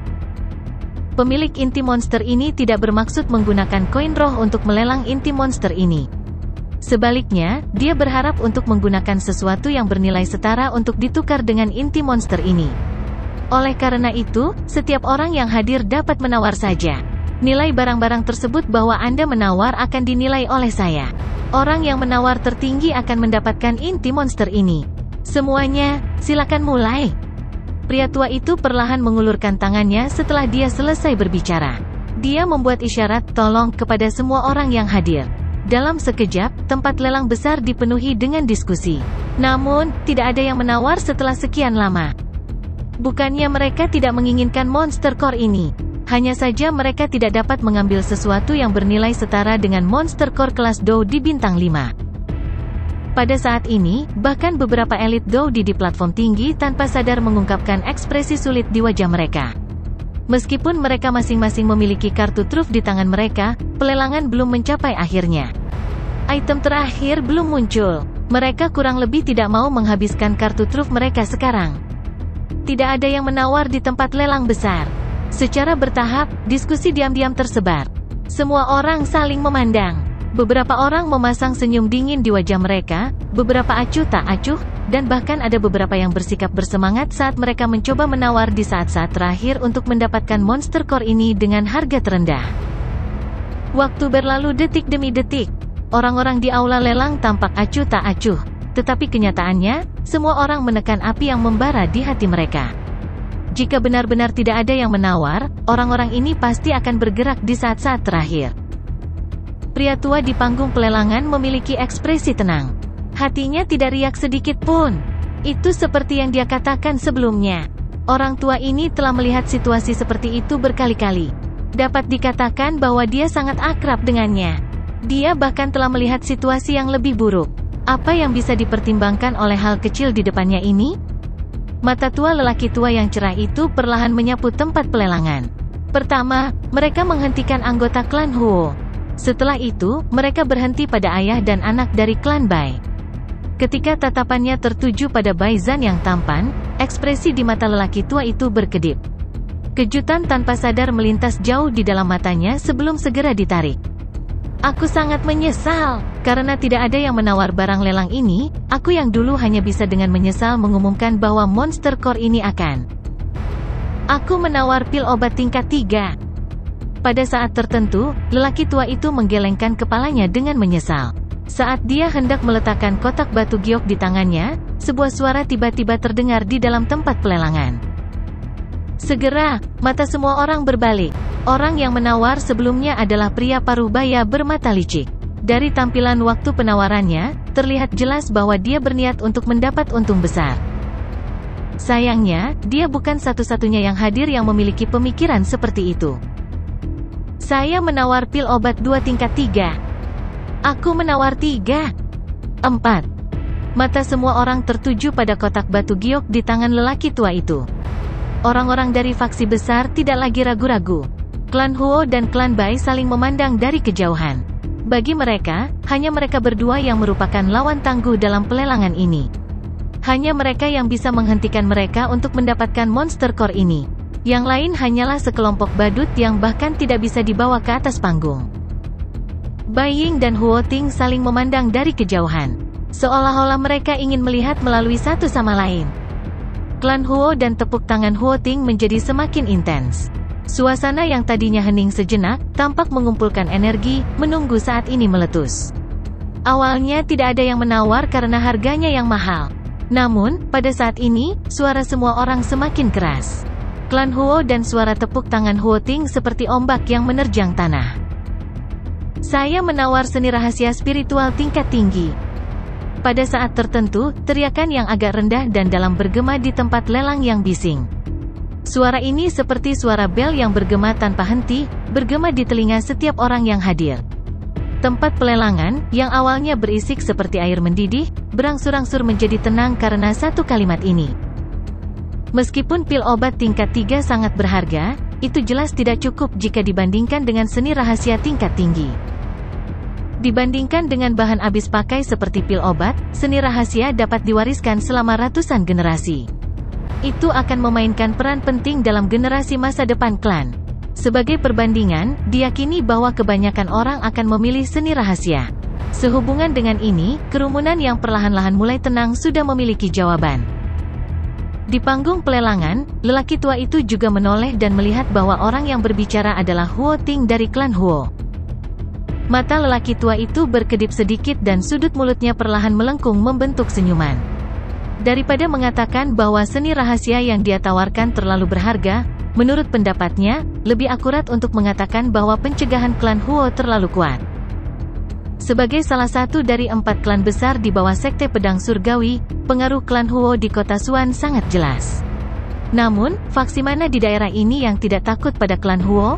Pemilik inti monster ini tidak bermaksud menggunakan koin roh untuk melelang inti monster ini. Sebaliknya, dia berharap untuk menggunakan sesuatu yang bernilai setara untuk ditukar dengan inti monster ini. Oleh karena itu, setiap orang yang hadir dapat menawar saja. Nilai barang-barang tersebut bahwa Anda menawar akan dinilai oleh saya. Orang yang menawar tertinggi akan mendapatkan inti monster ini. Semuanya, silakan mulai. Pria tua itu perlahan mengulurkan tangannya setelah dia selesai berbicara. Dia membuat isyarat tolong kepada semua orang yang hadir. Dalam sekejap, tempat lelang besar dipenuhi dengan diskusi. Namun, tidak ada yang menawar setelah sekian lama. Bukannya mereka tidak menginginkan monster core ini. Hanya saja mereka tidak dapat mengambil sesuatu yang bernilai setara dengan monster core kelas Dou di bintang 5. Pada saat ini, bahkan beberapa elit Dou di platform tinggi tanpa sadar mengungkapkan ekspresi sulit di wajah mereka. Meskipun mereka masing-masing memiliki kartu truf di tangan mereka, pelelangan belum mencapai akhirnya. Item terakhir belum muncul. Mereka kurang lebih tidak mau menghabiskan kartu truf mereka sekarang. Tidak ada yang menawar di tempat lelang besar. Secara bertahap, diskusi diam-diam tersebar. Semua orang saling memandang. Beberapa orang memasang senyum dingin di wajah mereka, beberapa acuh tak acuh, dan bahkan ada beberapa yang bersikap bersemangat saat mereka mencoba menawar di saat-saat terakhir untuk mendapatkan monster core ini dengan harga terendah. Waktu berlalu detik demi detik. Orang-orang di aula lelang tampak acuh tak acuh, tetapi kenyataannya, semua orang menekan api yang membara di hati mereka. Jika benar-benar tidak ada yang menawar, orang-orang ini pasti akan bergerak di saat-saat terakhir. Pria tua di panggung pelelangan memiliki ekspresi tenang. Hatinya tidak riak sedikit pun. Itu seperti yang dia katakan sebelumnya. Orang tua ini telah melihat situasi seperti itu berkali-kali. Dapat dikatakan bahwa dia sangat akrab dengannya. Dia bahkan telah melihat situasi yang lebih buruk. Apa yang bisa dipertimbangkan oleh hal kecil di depannya ini? Mata tua lelaki tua yang cerah itu perlahan menyapu tempat pelelangan. Pertama, mereka menghentikan anggota klan Huo. Setelah itu, mereka berhenti pada ayah dan anak dari klan Bai. Ketika tatapannya tertuju pada Bai Zan yang tampan, ekspresi di mata lelaki tua itu berkedip. Kejutan tanpa sadar melintas jauh di dalam matanya sebelum segera ditarik. Aku sangat menyesal, karena tidak ada yang menawar barang lelang ini, aku yang dulu hanya bisa dengan menyesal mengumumkan bahwa monster core ini akan. Aku menawar pil obat tingkat 3. Pada saat tertentu, lelaki tua itu menggelengkan kepalanya dengan menyesal. Saat dia hendak meletakkan kotak batu giok di tangannya, sebuah suara tiba-tiba terdengar di dalam tempat pelelangan. Segera, mata semua orang berbalik. Orang yang menawar sebelumnya adalah pria parubaya bermata licik. Dari tampilan waktu penawarannya, terlihat jelas bahwa dia berniat untuk mendapat untung besar. Sayangnya, dia bukan satu-satunya yang hadir yang memiliki pemikiran seperti itu. Saya menawar pil obat 2 tingkat 3. Aku menawar 3. 4. Mata semua orang tertuju pada kotak batu giok di tangan lelaki tua itu. Orang-orang dari faksi besar tidak lagi ragu-ragu. Klan Huo dan klan Bai saling memandang dari kejauhan. Bagi mereka, hanya mereka berdua yang merupakan lawan tangguh dalam pelelangan ini. Hanya mereka yang bisa menghentikan mereka untuk mendapatkan monster core ini. Yang lain hanyalah sekelompok badut yang bahkan tidak bisa dibawa ke atas panggung. Bai Ying dan Huo Ting saling memandang dari kejauhan. Seolah-olah mereka ingin melihat melalui satu sama lain. Klan Huo dan tepuk tangan Huo Ting menjadi semakin intens. Suasana yang tadinya hening sejenak, tampak mengumpulkan energi, menunggu saat ini meletus. Awalnya tidak ada yang menawar karena harganya yang mahal. Namun, pada saat ini, suara semua orang semakin keras. Klan Huo dan suara tepuk tangan Huo Ting seperti ombak yang menerjang tanah. Saya menawar seni rahasia spiritual tingkat tinggi. Pada saat tertentu, teriakan yang agak rendah dan dalam bergema di tempat lelang yang bising. Suara ini seperti suara bel yang bergema tanpa henti, bergema di telinga setiap orang yang hadir. Tempat pelelangan, yang awalnya berisik seperti air mendidih, berangsur-angsur menjadi tenang karena satu kalimat ini. Meskipun pil obat tingkat 3 sangat berharga, itu jelas tidak cukup jika dibandingkan dengan seni rahasia tingkat tinggi. Dibandingkan dengan bahan habis pakai seperti pil obat, seni rahasia dapat diwariskan selama ratusan generasi. Itu akan memainkan peran penting dalam generasi masa depan klan. Sebagai perbandingan, diyakini bahwa kebanyakan orang akan memilih seni rahasia. Sehubungan dengan ini, kerumunan yang perlahan-lahan mulai tenang sudah memiliki jawaban. Di panggung pelelangan, lelaki tua itu juga menoleh dan melihat bahwa orang yang berbicara adalah Huo Ting dari klan Huo. Mata lelaki tua itu berkedip sedikit dan sudut mulutnya perlahan melengkung membentuk senyuman. Daripada mengatakan bahwa seni rahasia yang dia tawarkan terlalu berharga, menurut pendapatnya, lebih akurat untuk mengatakan bahwa pencegahan klan Huo terlalu kuat. Sebagai salah satu dari 4 klan besar di bawah sekte pedang surgawi, pengaruh klan Huo di kota Suan sangat jelas. Namun, faksi mana di daerah ini yang tidak takut pada klan Huo?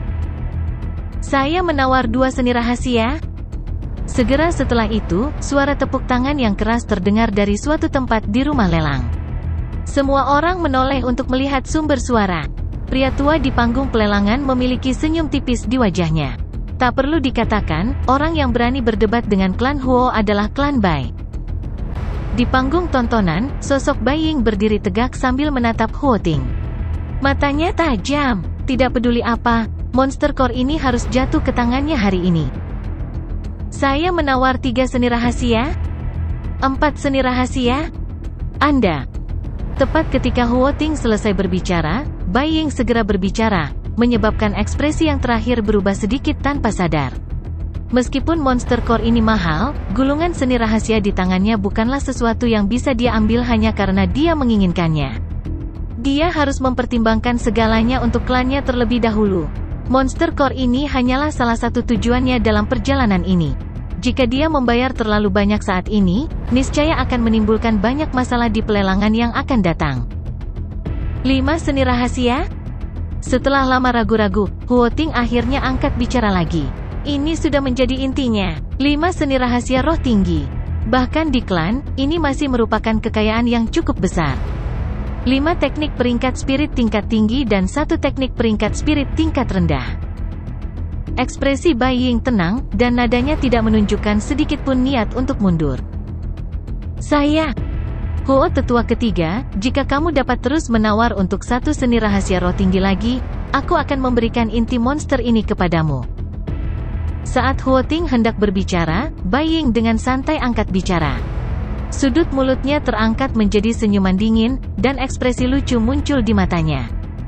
Saya menawar 2 seni rahasia. Segera setelah itu, suara tepuk tangan yang keras terdengar dari suatu tempat di rumah lelang. Semua orang menoleh untuk melihat sumber suara. Pria tua di panggung pelelangan memiliki senyum tipis di wajahnya. Tak perlu dikatakan, orang yang berani berdebat dengan klan Huo adalah klan Bai. Di panggung tontonan, sosok Bai Ying berdiri tegak sambil menatap Huo Ting. Matanya tajam, tidak peduli apa, monster core ini harus jatuh ke tangannya hari ini. Saya menawar 3 seni rahasia? 4 seni rahasia? Anda. Tepat ketika Huo Ting selesai berbicara, Bai Ying segera berbicara, menyebabkan ekspresi yang terakhir berubah sedikit tanpa sadar. Meskipun monster core ini mahal, gulungan seni rahasia di tangannya bukanlah sesuatu yang bisa dia ambil hanya karena dia menginginkannya. Dia harus mempertimbangkan segalanya untuk klannya terlebih dahulu. Monster core ini hanyalah salah satu tujuannya dalam perjalanan ini. Jika dia membayar terlalu banyak saat ini, niscaya akan menimbulkan banyak masalah di pelelangan yang akan datang. 5 seni rahasia? Setelah lama ragu-ragu, Huo Ting akhirnya angkat bicara lagi. Ini sudah menjadi intinya. 5 seni rahasia roh tinggi. Bahkan di klan, ini masih merupakan kekayaan yang cukup besar. 5 teknik peringkat spirit tingkat tinggi dan 1 teknik peringkat spirit tingkat rendah. Ekspresi Bai Ying tenang, dan nadanya tidak menunjukkan sedikit pun niat untuk mundur. Saya, Huo tetua ketiga, jika kamu dapat terus menawar untuk 1 seni rahasia roh tinggi lagi, aku akan memberikan inti monster ini kepadamu. Saat Huo Ting hendak berbicara, Bai Ying dengan santai angkat bicara. Sudut mulutnya terangkat menjadi senyuman dingin, dan ekspresi lucu muncul di matanya.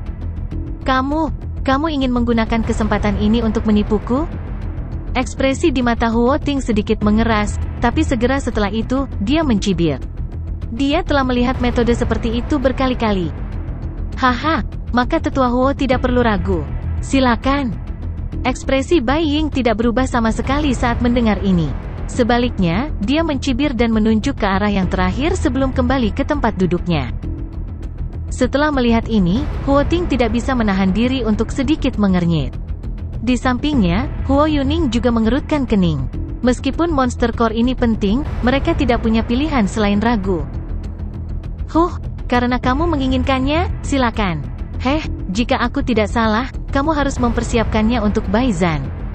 Kamu ingin menggunakan kesempatan ini untuk menipuku? Ekspresi di mata Huo Ting sedikit mengeras, tapi segera setelah itu, dia mencibir. Dia telah melihat metode seperti itu berkali-kali. Haha, maka tetua Huo tidak perlu ragu. Silakan. Ekspresi Bai Ying tidak berubah sama sekali saat mendengar ini. Sebaliknya, dia mencibir dan menunjuk ke arah yang terakhir sebelum kembali ke tempat duduknya. Setelah melihat ini, Huo Ting tidak bisa menahan diri untuk sedikit mengernyit. Di sampingnya, Huo Yuning juga mengerutkan kening. Meskipun monster core ini penting, mereka tidak punya pilihan selain ragu. Karena kamu menginginkannya, silakan. Jika aku tidak salah, kamu harus mempersiapkannya untuk Bai Zhan.